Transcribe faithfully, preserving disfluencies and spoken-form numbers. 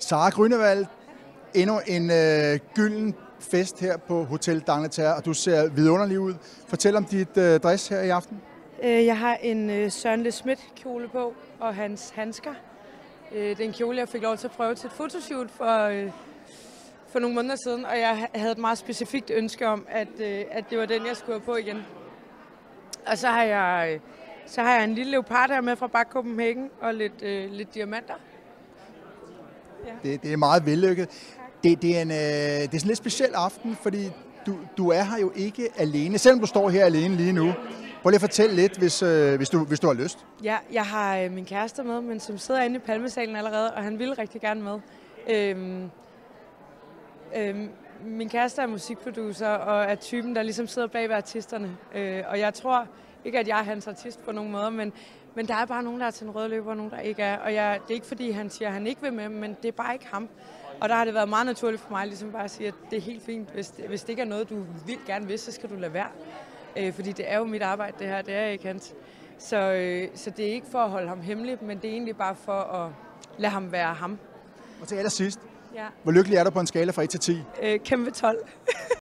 Sara Grünewald, endnu en øh, gylden fest her på Hotel d'Angleterre, og du ser vidunderlig ud. Fortæl om dit øh, dress her i aften. Jeg har en øh, Søren Le Schmidt kjole på, og hans handsker. Øh, det er en kjole, jeg fik lov til at prøve til et fotoshoot for, øh, for nogle måneder siden, og jeg havde et meget specifikt ønske om, at, øh, at det var den, jeg skulle have på igen. Og så har jeg, øh, så har jeg en lille leopard her med fra Bak Copenhagen, og lidt, øh, lidt diamanter. Ja. Det, det er meget vellykket. Det, det, er en, øh, det er sådan en lidt speciel aften, fordi du, du er her jo ikke alene, selvom du står her alene lige nu. Prøv lige at fortælle lidt, hvis, øh, hvis, du, hvis du har lyst. Ja, jeg har øh, min kæreste med, men som sidder inde i Palmesalen allerede, og han ville rigtig gerne med. Øhm, øhm, min kæreste er musikproducer og er typen, der ligesom sidder bag ved artisterne. Øh, og jeg tror ikke, at jeg er hans artist på nogen måde, men, men der er bare nogen, der er til en rød løber, og nogen, der ikke er. Og jeg, det er ikke fordi, han siger, at han ikke vil med, men det er bare ikke ham. Og der har det været meget naturligt for mig ligesom bare at sige, at det er helt fint. Hvis det, hvis det ikke er noget, du vil gerne vil, så skal du lade være. Øh, fordi det er jo mit arbejde, det her. Det er ikke hans. Så, øh, så det er ikke for at holde ham hemmelig, men det er egentlig bare for at lade ham være ham. Og til allersidst, ja. Hvor lykkelig er du på en skala fra et til ti? Øh, kæmpe tolv.